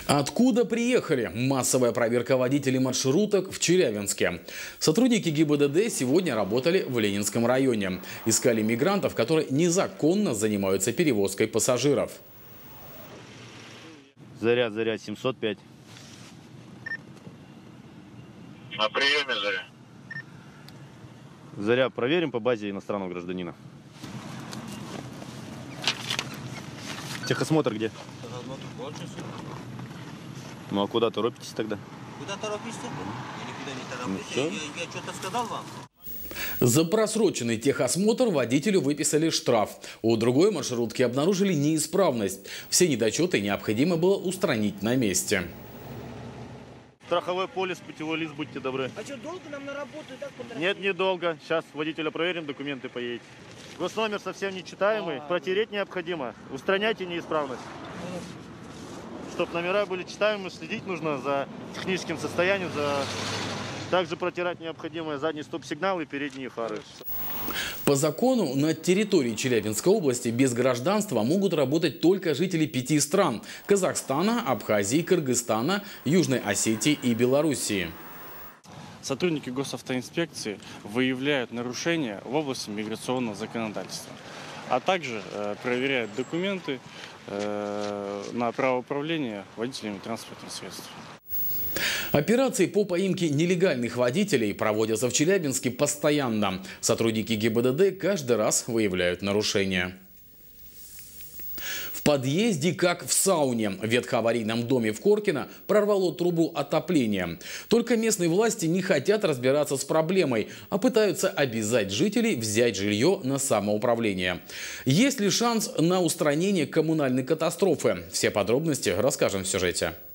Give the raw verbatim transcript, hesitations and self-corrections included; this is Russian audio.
Откуда приехали? Массовая проверка водителей маршруток в Челябинске. Сотрудники ГИБДД сегодня работали в Ленинском районе. Искали мигрантов, которые незаконно занимаются перевозкой пассажиров. Заря, Заря, семьсот пять. На приеме, Заря. Заря, проверим по базе иностранного гражданина. Техосмотр где? Ну а куда торопитесь тогда? Куда торопишься? Я никуда не тороплюсь. Ну, я, я что-то сказал вам? За просроченный техосмотр водителю выписали штраф. У другой маршрутки обнаружили неисправность. Все недочеты необходимо было устранить на месте. Страховой полис, путевой лист, будьте добры. А что, долго нам на работу и так потратить? Нет, недолго. Сейчас водителя проверим, документы поедете. Госномер совсем нечитаемый, а, протереть необходимо. Устраняйте неисправность. Чтобы номера были читаемы, следить нужно за техническим состоянием, за... также протирать необходимые задний стоп-сигнал и передние фары. По закону на территории Челябинской области без гражданства могут работать только жители пяти стран – Казахстана, Абхазии, Кыргызстана, Южной Осетии и Белоруссии. Сотрудники госавтоинспекции выявляют нарушения в области миграционного законодательства, а также э, проверяют документы э, на право управления водителями транспортных средств. Операции по поимке нелегальных водителей проводятся в Челябинске постоянно. Сотрудники ГИБДД каждый раз выявляют нарушения. В подъезде, как в сауне, в ветхоаварийном доме в Коркино прорвало трубу отопления. Только местные власти не хотят разбираться с проблемой, а пытаются обязать жителей взять жилье на самоуправление. Есть ли шанс на устранение коммунальной катастрофы? Все подробности расскажем в сюжете.